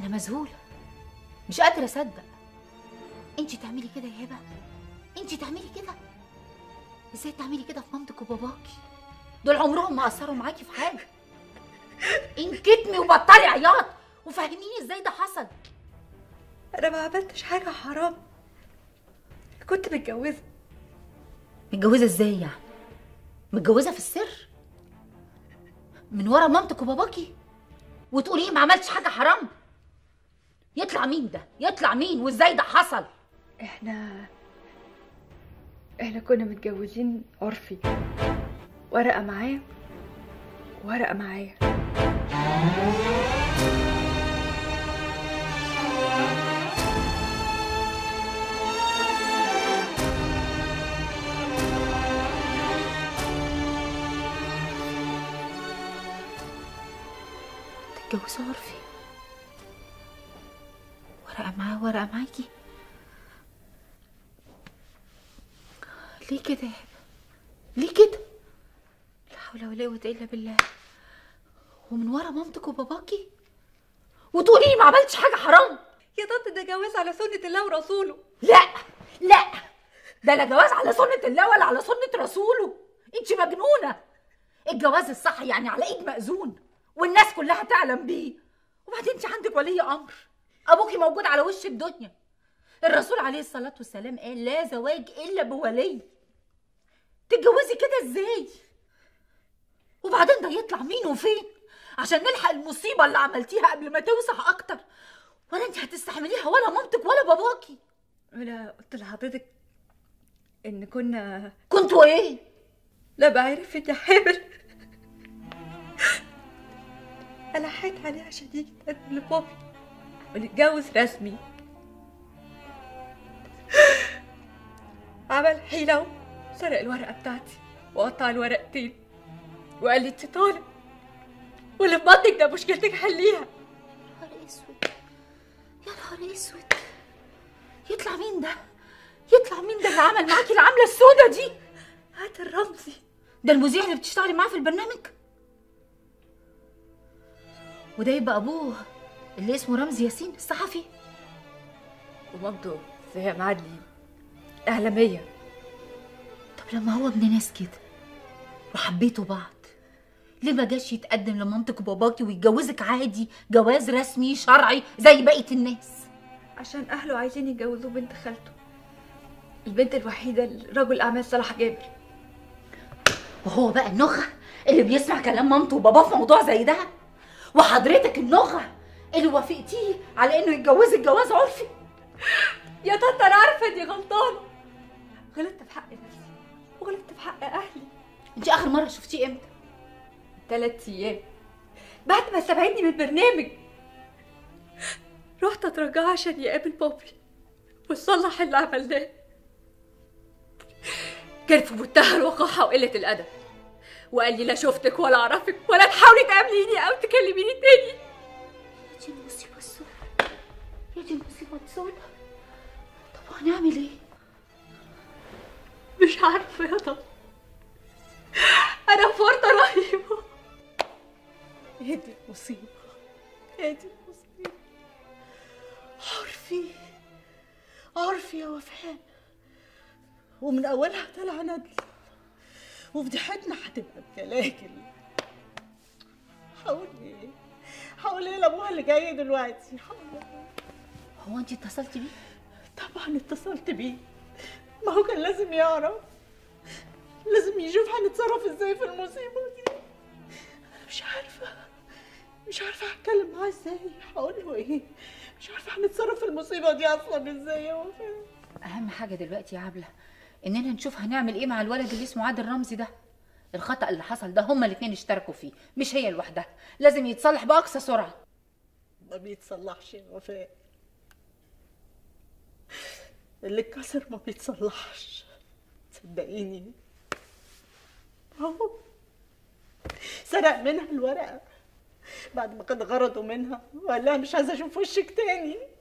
انا مذهوله، مش قادره اصدق. انت تعملي كده يا هبه؟ انت تعملي كده؟ ازاي تعملي كده في مامتك وباباكي؟ دول عمرهم ما قصروا معاكي في حاجه. انكتمي وبطلي عياط وفهميني ازاي ده حصل. انا ما عملتش حاجه حرام، كنت متجوزه. متجوزه ازاي يعني؟ متجوزه في السر من ورا مامتك وباباكي وتقولي ما عملتش حاجه حرام؟ يطلع مين ده؟ يطلع مين وازاي ده حصل؟ احنا كنا متجوزين عرفي، ورقه معاه ورقه معايا. تتجوزوا عرفي؟ ورقه معاه ورقه معاكي؟ ليه كده يا هبه؟ ليه كده؟ لا حول ولا قوه الا بالله. ومن ورا مامتك وباباكي وتقولي لي ما عملتش حاجه حرام؟ يا طنط ده جواز على سنه الله ورسوله. لا لا، ده لا جواز على سنه الله ولا على سنه رسوله. انت مجنونه. الجواز الصح يعني على ايد مأذون والناس كلها تعلم بيه. وبعدين انت عندك ولي امر، ابوكي موجود على وش الدنيا. الرسول عليه الصلاه والسلام قال لا زواج الا بولي. تتجوزي كده ازاي؟ وبعدين ده يطلع مين وفين عشان نلحق المصيبه اللي عملتيها قبل ما توسع اكتر؟ ولا انت هتستحمليها ولا مامتك ولا باباكي؟ انا قلت لحضرتك ان كنتوا ايه؟ لا بعرف اني حامل. ألحيت عليه عشان يجي يتقدم لبابي ونتجوز رسمي. عمل حيلة وسرق الورقة بتاعتي وقطع الورقتين وقال لي انت طالق واللي في بطنك ده مشكلتك حليها. يا نهار اسود، يا نهار اسود. يطلع مين ده؟ يطلع مين ده اللي عمل معاكي العملة السودة دي؟ هات الرمزي ده المذيع اللي بتشتغلي معاه في البرنامج؟ وده يبقى ابوه اللي اسمه رمزي ياسين الصحفي؟ ومامته فيها معادلي إعلامية. طب لما هو ابن ناس كده وحبيتوا بعض، ليه ما جاش يتقدم لمامتك وباباكي ويتجوزك عادي جواز رسمي شرعي زي بقية الناس؟ عشان أهله عايزين يجوزوه بنت خالته، البنت الوحيدة لرجل أعمال صلاح جابر. وهو بقى النخة اللي بيسمع كلام مامته وباباه في موضوع زي ده؟ وحضرتك النخة اللي وافقتيه على انه يتجوزك جواز عرفي؟ يا طنط أنا عارفة إني غلطانة، غلطت في حق نفسي وغلطت في حق أهلي. انت آخر مرة شفتيه امتى؟ 3 أيام بعد ما استبعدني من البرنامج. رحت أترجاه عشان يقابل بابي ويصلح اللي عملناه. كان في منتهى الوقاحة وقلة الأدب، وقال لي لا شفتك ولا أعرفك ولا تحاولي تقابليني أو تكلميني تاني. يا دي المصيبة السوداء، يا دي المصيبة السوداء. طب هنعمل ايه؟ مش عارفة يا طب، أنا في ورطة رهيبة. ايه دي المصيبة؟ ايه دي المصيبة؟ عرفي يا وفاء، ومن أولها طلع ندل، وفضيحتنا هتبقى بجلاجل. حاولي لأبوها اللي جاي دلوقتي. هو انت اتصلتي بيه؟ طبعا اتصلت بيه، ما هو كان لازم يعرف، لازم يشوف هنتصرف ازاي في المصيبة دي. مش عارفة هتكلم معاه ازاي، هقول له ايه، مش عارفة هنتصرف في المصيبة دي اصلا ازاي يا وفاء. اهم حاجة دلوقتي يا عبلة اننا نشوف هنعمل ايه مع الولد اللي اسمه عادل رمزي ده. الخطأ اللي حصل ده هما الاتنين اشتركوا فيه، مش هي لوحدها. لازم يتصلح بأقصى سرعة. ما بيتصلحش يا وفاء، اللي اتكسر ما بيتصلحش، صدقيني. اهو سرق منها الورقة بعد ما كان غرضه منها وقال لها مش عايزة اشوف وشك تاني.